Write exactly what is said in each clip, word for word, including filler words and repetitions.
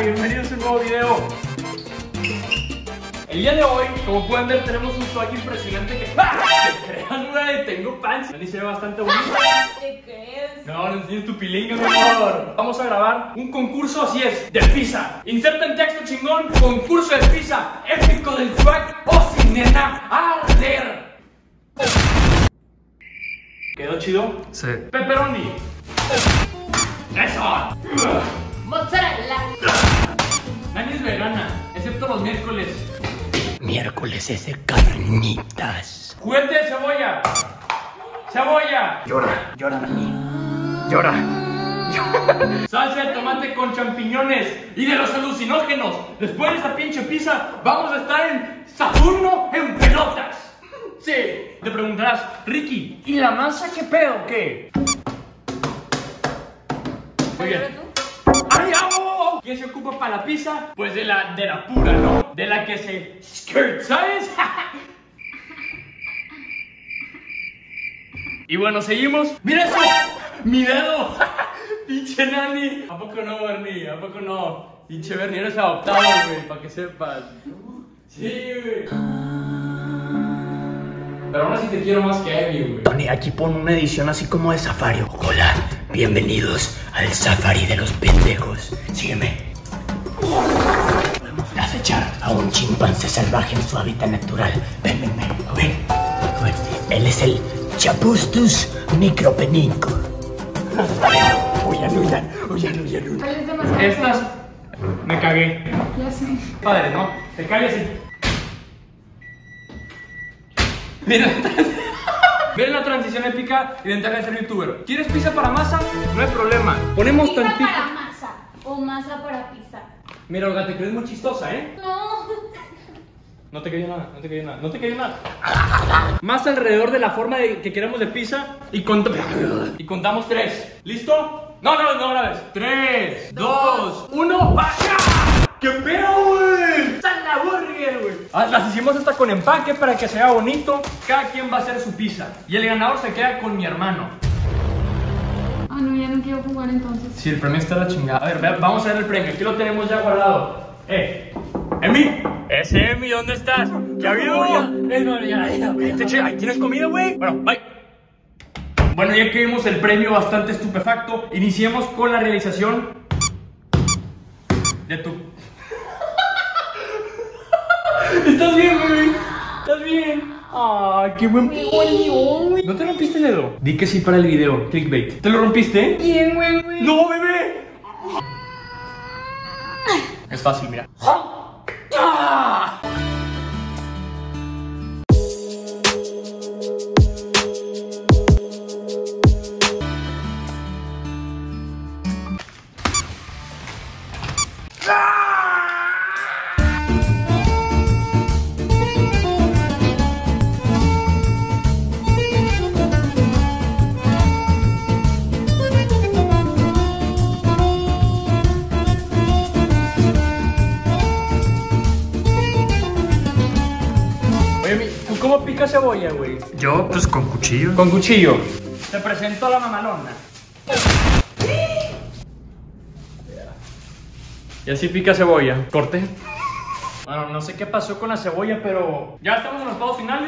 bienvenidos a un nuevo video. El día de hoy, como pueden ver, tenemos un swag impresionante que... ¡Ah! ¿Te creas, güey? Tengo pants. Dani se ve bastante bonito. ¿Te crees? No, no enseñes tu pilinga, mi amor. Vamos a grabar un concurso, así es, de pizza. Inserta en texto chingón, concurso de pizza épico del swag o sin nena arder. ¿Quedó chido? Sí. Pepperoni. ¡Eso! Mozzarella. Dani es vegana, excepto los miércoles. Miércoles es de carnitas. Juguete de cebolla. Cebolla. Llora, llora, Dani. Llora. Salsa de tomate con champiñones y de los alucinógenos. Después de esa pinche pizza, vamos a estar en Saturno en pelotas. Sí. Te preguntarás, Ricky, ¿y la masa qué pedo qué? Muy bien. ¡Ay, amo! ¿Quién se ocupa para la pizza? Pues de la, de la pura, ¿no? De la que se skirt, ¿sabes? Y bueno, seguimos. ¡Mira eso! ¡Mi dedo! ¡Pinche Nani! ¿A poco no, Bernie? ¿A poco no? Pinche Bernie, eres adoptado, güey, para que sepas. Sí, güey. Pero aún así te quiero más que Amy, güey. Tony, aquí pon una edición así como de Safari. Hola, bienvenidos al Safari de los pendejos. Sígueme. Podemos acechar a un chimpancé salvaje en su hábitat natural. Ven, ven, ven, ven, ven. Él es el Chapustus micropenico. Nos está viendo. Huyan, huyan, huyan, huyan, huyan. ¿Cuál es demasiado? Estas... Me cagué. Ya sé. Padre, ¿no? Te calles y... Mira, ven la transición épica y de entrar a ser youtuber. ¿Quieres pizza para masa? No hay problema. Ponemos ¿Pizza tantito. para masa o masa para pizza? Mira, Olga, te crees muy chistosa, ¿eh? No. No te cayó nada, no te cayó nada, no te cayó nada. Más alrededor de la forma de que queremos de pizza y, cont y contamos tres. ¿Listo? No, no, no, una vez. Tres, dos, uno, ¡vaya! ¡Qué pedo, güey! ¡Santa burger, güey! Ah, las hicimos hasta con empaque para que sea bonito. Cada quien va a hacer su pizza. Y el ganador se queda con mi hermano. Ah, no, ya no quiero jugar entonces. Sí, el premio está la chingada. A ver, ve, vamos a ver el premio. Aquí lo tenemos ya guardado. Eh, Emi. Ese Emi, ¿dónde estás? ¿Qué ha habido? ¿Tienes comida, güey? Bueno, bye. Bueno, ya que vimos el premio bastante estupefacto, iniciemos con la realización de tu... ¿Estás bien, güey? ¿Estás bien? Ay, qué buen pollo. ¿No te rompiste el dedo? Di que sí para el video, clickbait. ¿Te lo rompiste? Bien, güey, güey. ¡No, bebé! Es fácil, mira. ¡Ah! ¿Cómo pica cebolla, güey? Yo, pues con cuchillo. Con cuchillo. Te presento a la mamalona. Y así pica cebolla. Corte. Bueno, no sé qué pasó con la cebolla, pero... ¿Ya estamos en los pasos finales?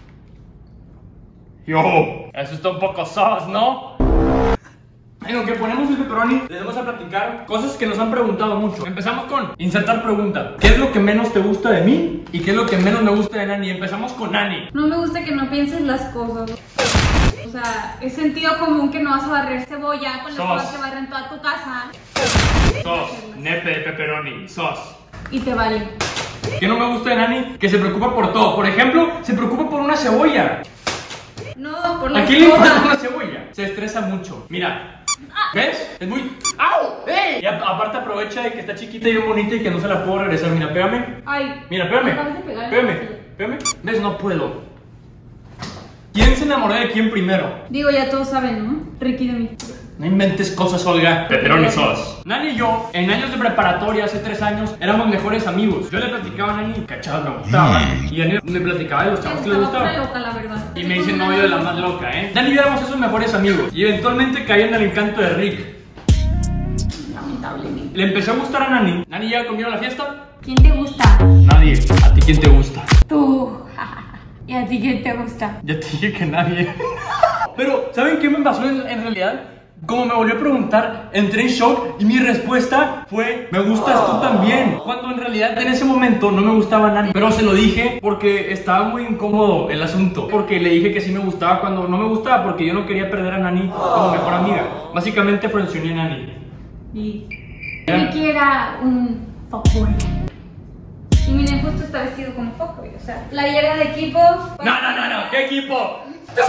Yo, eso está un poco sos, ¿no? En lo que ponemos el pepperoni, les vamos a platicar cosas que nos han preguntado mucho. Empezamos con insertar pregunta. ¿Qué es lo que menos te gusta de mí? ¿Y qué es lo que menos me gusta de Nani? Empezamos con Nani. No me gusta que no pienses las cosas. O sea, es sentido común que no vas a barrer cebolla con las Sos. cosas que barren toda tu casa. Sos, nepe de pepperoni, sos. Y te vale. ¿Qué no me gusta de Nani? Que se preocupa por todo. Por ejemplo, se preocupa por una cebolla. No, por la ¿A quién le importa cosas. una cebolla? Se estresa mucho. Mira. ¿Ves? Es muy... ¡Au! ¡Ey! Y a- aparte aprovecha de que está chiquita y bien bonita y que no se la puedo regresar. Mira, pégame. Ay. Mira, pégame. Acabas de pegar. Pégame. Pégame. ¿Ves? No puedo. ¿Quién se enamoró de quién primero? Digo, ya todos saben, ¿no? Ricky de mí. No inventes cosas, Olga. Pepperoni sos. Nani y yo, en años de preparatoria, hace tres años, éramos mejores amigos. Yo le platicaba a Nani que chavas me gustaban. Y Nani me platicaba de los chavos que le Estaba gustaban. loca, la verdad. Y me dice novio de la más loca, ¿eh? Nani y yo éramos esos mejores amigos. Y eventualmente caí en el encanto de Rick. Lamentablemente. le empecé a gustar a Nani. ¿Nani llega conmigo a la fiesta? ¿Quién te gusta? Nadie. ¿A ti quién te gusta? Tú. ¿Y a ti quién te gusta? Ya te dije que nadie. Pero, ¿saben qué me pasó en, en realidad? Como me volvió a preguntar, entré en shock y mi respuesta fue: me gustas tú también. Cuando en realidad en ese momento no me gustaba Nani. Pero se lo dije porque estaba muy incómodo el asunto. Porque le dije que sí me gustaba cuando no me gustaba, porque yo no quería perder a Nani como mejor amiga. Básicamente frencioné a Nani. Y Ricky era un fuckboy. Y miren, justo está vestido como fuckboy. O sea, playera de equipo. No, no, no, no, ¿qué equipo?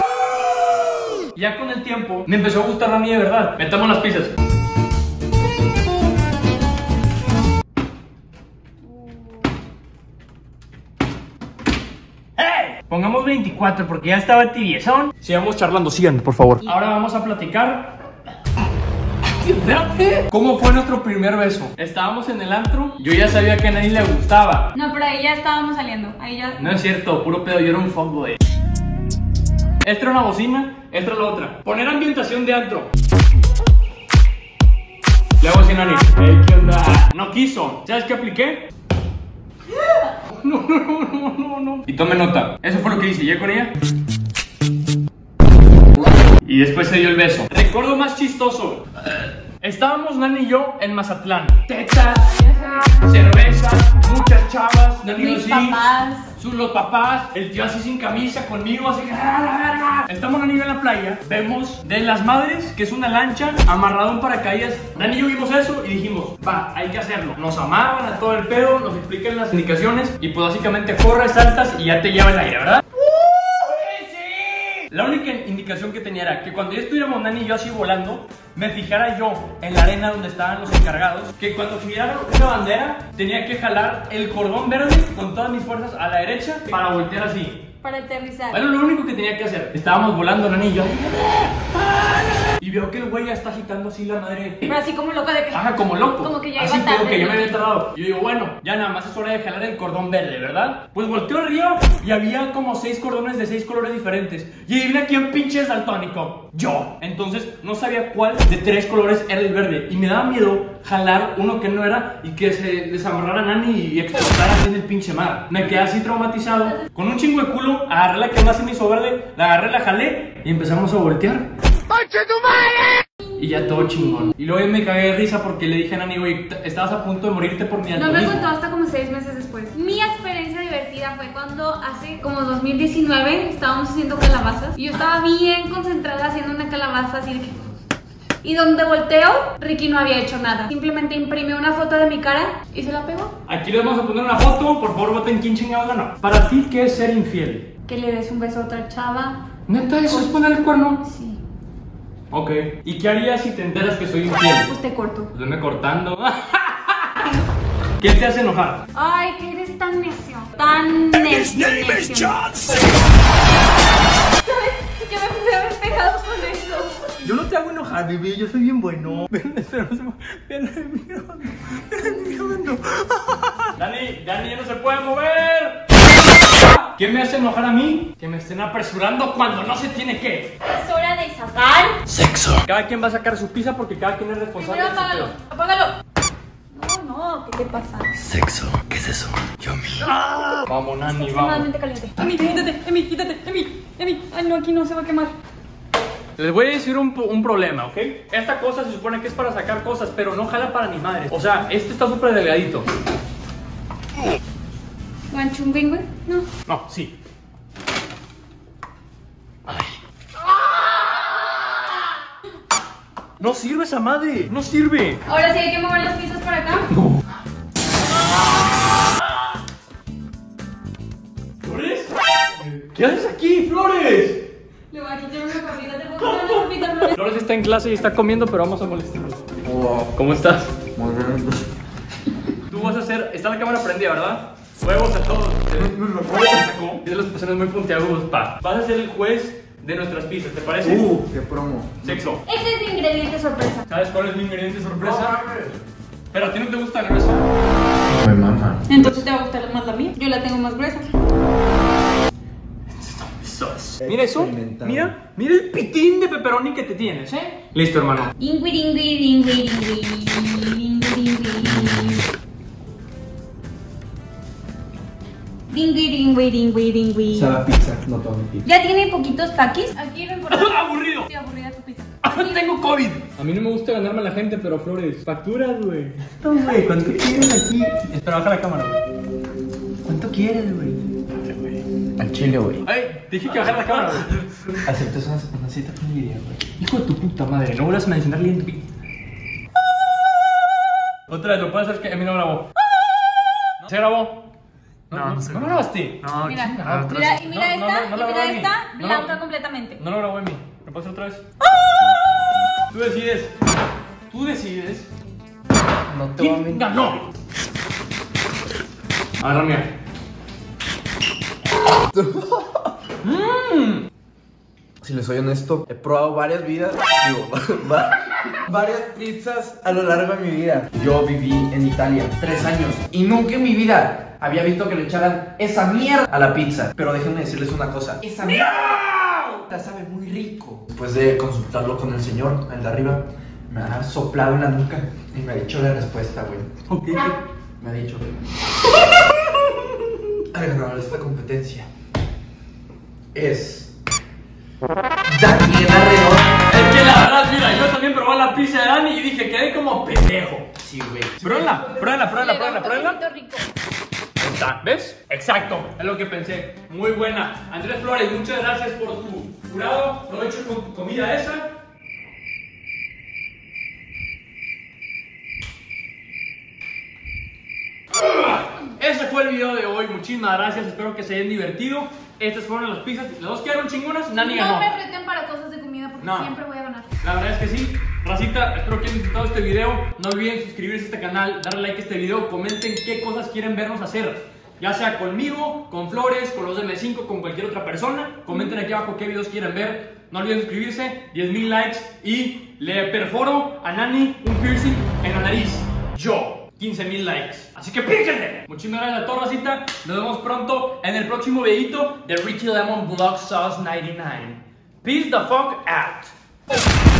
Ya con el tiempo me empezó a gustar Nani de verdad. Metamos las pizzas. ¡Hey! Pongamos veinticuatro porque ya estaba tibiezón. Sigamos charlando, sigan, por favor. Ahora vamos a platicar. ¿Cómo fue nuestro primer beso? Estábamos en el antro. Yo ya sabía que a Nani le gustaba. No, pero ahí ya estábamos saliendo. Ahí ya. No es cierto, puro pedo, yo era un fuckboy. Esta era una bocina, esta era la otra. Poner ambientación de antro. Le hago así a Nani. Hey, ¿qué onda? No quiso. ¿Sabes qué apliqué? No, no, no, no, no, no. Y tome nota. Eso fue lo que hice. Llegué con ella. Y después se dio el beso. Recuerdo más chistoso. Estábamos Nani y yo en Mazatlán. Tetas, cerveza, muchas chavas. Nani Mis así. papás. Sus, los papás, el tío así sin camisa conmigo, así que ¡ah, la verga! Estamos Nani y yo en la playa, vemos de las madres, que es una lancha, amarrado en paracaídas. Nani y yo vimos eso y dijimos, va, hay que hacerlo. Nos amarran a todo el pedo, nos explican las indicaciones y pues básicamente corres, saltas y ya te lleva el aire, ¿verdad? La única indicación que tenía era que cuando ya estuviéramos Nani y yo así volando, me fijara yo en la arena donde estaban los encargados, que cuando girara una bandera tenía que jalar el cordón verde con todas mis fuerzas a la derecha para voltear así. Para aterrizar. Bueno, lo único que tenía que hacer. Estábamos volando Nani y yo. Y veo que el güey ya está agitando así la madre. Pero así como loco de que. Ajá, como loco. Como que ya así iba tarde. como que ya ¿no? me había tardado. Yo digo, bueno, ya nada más es hora de jalar el cordón verde, ¿verdad? Pues volteo arriba y había como seis cordones de seis colores diferentes. Y adivina quién pinche es daltónico. Yo. Entonces no sabía cuál de tres colores era el verde. Y me daba miedo jalar uno que no era y que se desamarrara Nani y explotara así en el pinche mar. Me quedé así traumatizado. Con un chingo de culo, agarré la que más se me hizo verde, la agarré, la jalé y empezamos a voltear. ¡Conche tu madre! Y ya todo chingón. Y luego me cagué de risa porque le dije a Nani, güey, estabas a punto de morirte por mi No alcoholismo. me contó hasta como seis meses después. Mi experiencia divertida fue cuando hace como dos mil diecinueve estábamos haciendo calabazas y yo estaba bien concentrada haciendo una calabaza así de que... Y donde volteo, Ricky no había hecho nada. Simplemente imprimió una foto de mi cara y se la pegó. Aquí les vamos a poner una foto, por favor voten quién chingados ganó. Para ti, ¿qué es ser infiel? Que le des un beso a otra chava. ¿Neta eso es poner el cuerno? Sí. Ok. ¿Y qué harías si te enteras que soy infiel? Pues te corto. Pues venme cortando. ¿Qué te hace enojar? Ay, que eres tan necio. Tan necio. necio. ¿Sabes? Que me pude haber pegado con eso. Yo no te hago enojar, bebé, yo soy bien bueno. Ven, espera, no se me... Ven, mi grabando. Ven, mi grabando. Dani, Dani ya no se puede mover. ¿Qué me hace enojar a mí? Que me estén apresurando cuando no se tiene que. Es hora de sacar. Sexo. Cada quien va a sacar su pizza porque cada quien es responsable. Primero de su apágalo. pedo. Apágalo. No, no, ¿qué te pasa? Sexo. ¿Qué es eso? Yo mi. Vamos, Nani, vamos. Extremadamente caliente. Emi, quítate, Emi, quítate, Emi, Emi. Ay, no, aquí no se va a quemar. Les voy a decir un, un problema, ¿ok? Esta cosa se supone que es para sacar cosas, pero no jala para ni madres. O sea, este está súper delgadito. ¿Guanchumbín, güey? No. No, sí. Ay. No sirve esa madre, no sirve. Ahora sí hay que mover las piezas para acá. No. ¿Flores? ¿Qué haces aquí, Flores? Le voy a quitar una papita, te puedo quitar una papita, Flores. Flores está en clase y está comiendo, pero vamos a molestarlo. ¿Cómo estás? Muy bien. Tú vas a hacer, está la cámara prendida, ¿verdad? Huevos a todos. Es de las personas muy puntiagudos, pa. Vas a ser el juez de nuestras pizzas, ¿te parece? Uh, qué promo. Sexo. Este es mi ingrediente sorpresa. ¿Sabes cuál es mi ingrediente sorpresa? Pero a ti no te gusta la gruesa. Me mama. Entonces te va a gustar más la mía. Yo la tengo más gruesa. Mira eso, mira, mira el pitín de pepperoni que te tienes, ¿eh? Listo, hermano. Ingui, ingui, ingui, ingui, ingui, ingui. Dingui, dingui, dingui, dingui. Sabe pizza, no todo mi pizza. Ya tiene poquitos taquis. Aquí lo importante. ¡Aburrido! Sí, aburrida tu pizza. Tengo COVID. A mí no me gusta ganarme a la gente, pero Flores, facturas, güey. No, güey, ¿cuánto quieres aquí? Espera, baja la cámara, güey. ¿Cuánto quieres, güey? Al chile, güey. Ay, dije que bajara la cámara, güey. ¿Aceptas una, una cita con Lidia, güey? Hijo de tu puta madre, no vuelvas a mencionar Lindy. Otra vez, lo puedes hacer que a mí no grabó. ¿No? ¿Se grabó? No, no, no se ¿no grabó. lo grabaste? No, Mira, chingada, otra mira, vez. y mira No, no, esta, no, no y la mira grabó en esta, mí. blanca No, no. completamente. No lo grabó en mí. ¿Lo puedo hacer otra vez? Tú decides. Tú decides. No te voy a ¿Quién mentir. ganó? A ver, mira. Mmm. Si les soy honesto, he probado varias vidas, digo, va- varias pizzas a lo largo de mi vida. Yo viví en Italia tres años y nunca en mi vida había visto que le echaran esa mierda a la pizza. Pero déjenme decirles una cosa, esa mierda sabe muy rico. Después de consultarlo con el señor, el de arriba, me ha soplado en la nuca y me ha dicho la respuesta, güey. Ok. Me ha dicho el ganador de esta competencia es Daniel Arredondo. Es que la verdad, mira, yo también probé la pizza de Dani y dije, quedé como pendejo. Sí, güey. Pruébala, pruébala, pruébala, Le da un pruébala, pruébala. toquecito rico. Ahí está, ¿ves? Exacto, es lo que pensé. Muy buena. Andrés Flores, muchas gracias por tu jurado. Provecho con tu comida esa. Ese fue el video de hoy. Muchísimas gracias. Espero que se hayan divertido. Estas fueron las pizzas. Las dos quedaron chingonas. Nani No ganó. me apreten para cosas de comida porque No. siempre voy a ganar. La verdad es que sí. Racita, espero que hayan disfrutado este video. No olviden suscribirse a este canal, darle like a este video. Comenten qué cosas quieren vernos hacer. Ya sea conmigo, con Flores, con los de M cinco, con cualquier otra persona. Comenten aquí abajo qué videos quieren ver. No olviden suscribirse, diez mil likes y le perforo a Nani un piercing en la nariz. Yo, quince mil likes. Así que píquenle. Muchísimas gracias a todos, racita. Nos vemos pronto en el próximo videito de Ricky Lemon Vlog Sauce noventa y nueve. Peace the fuck out.